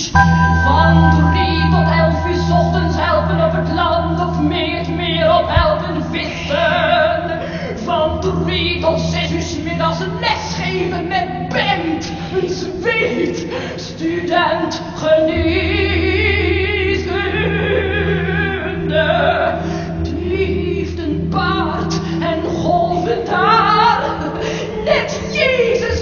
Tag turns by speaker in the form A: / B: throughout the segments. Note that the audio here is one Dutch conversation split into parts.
A: niet. Van 3 tot 11 uur 's ochtends helpen op het land of meer op helpen vissen. Van 3 tot 6 uur 's middags een les geven met band, een zweet, student geneeskunde. Die heeft een baard en golvend haar, net Jezus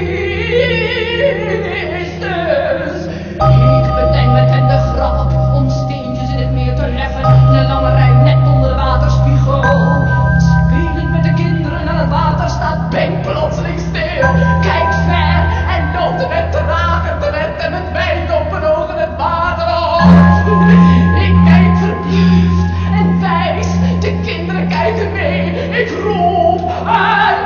A: Christus. Ik bedenk met hen de grap om steentjes in het meer te leggen, een lange rij net onder de waterspiegel. Spelend met de kinderen aan het water staat Ben plotseling stil, kijkt ver en loopt met trager terecht en met wijdopen ogen het water op. Ik kijk verliefd en wijs, de kinderen kijken mee, ik roep en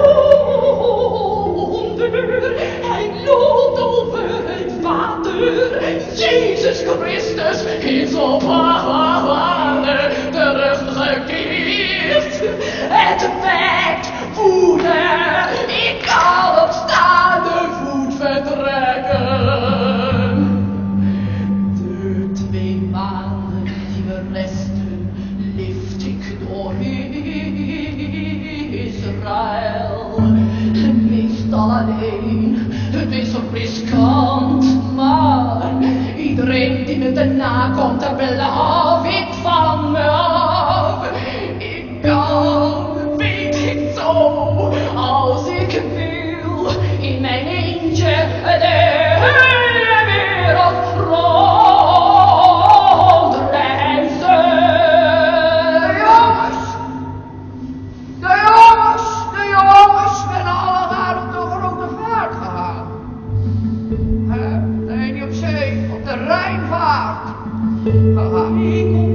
A: wonder, hij loopt over het water. Jezus Christus is op aarde teruggekeerd. Het wekt woede, ik kan op staande voet vertrekken. De 2 maanden die me resten, lift ik door Israël. Meestal alleen, het is riskant, maar iedereen die me daarna komt, daar beloof ik van me af. Ik kan, weet ik zo, als ik wil, in mijn eentje de hele wereld rondreizen. De jongens zijn allemaal op de grote vaart gegaan. Nee, niet op zee, op de Rijnvaart gegaan.